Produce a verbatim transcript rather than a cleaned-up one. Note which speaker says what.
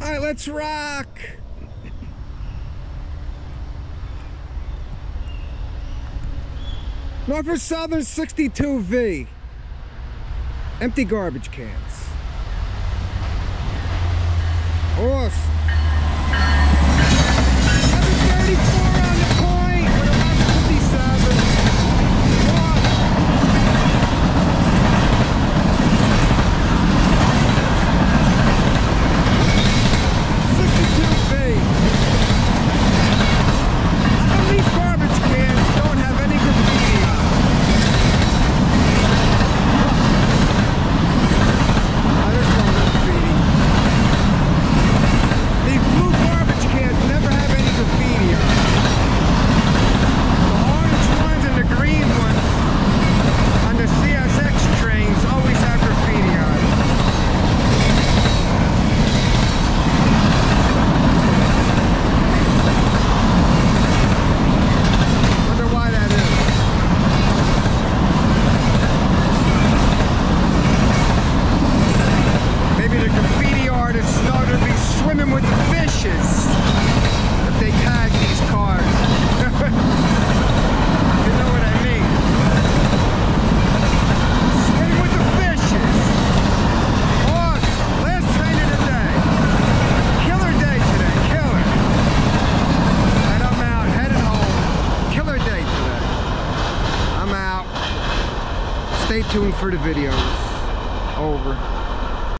Speaker 1: Alright, let's rock! Norfolk Southern sixty-two V. Empty garbage cans. Awesome. seven thirty-four on the point with eleven fifty-seven. sixty-two V. How come these garbage cans don't have any graffiti on them? Oh, there's no graffiti. These blue garbage cans never have any graffiti on them. The orange ones and the green ones on the C S X trains always have graffiti on them. Wonder why that is. Maybe the graffiti artists know to be swimming with the fishes if they tag these cars. You know what I mean? Swimming with the fishes. Awesome. Last train of the day. Killer day today. Killer. And I'm out, headed home. Killer day today. I'm out. Stay tuned for the videos. Over.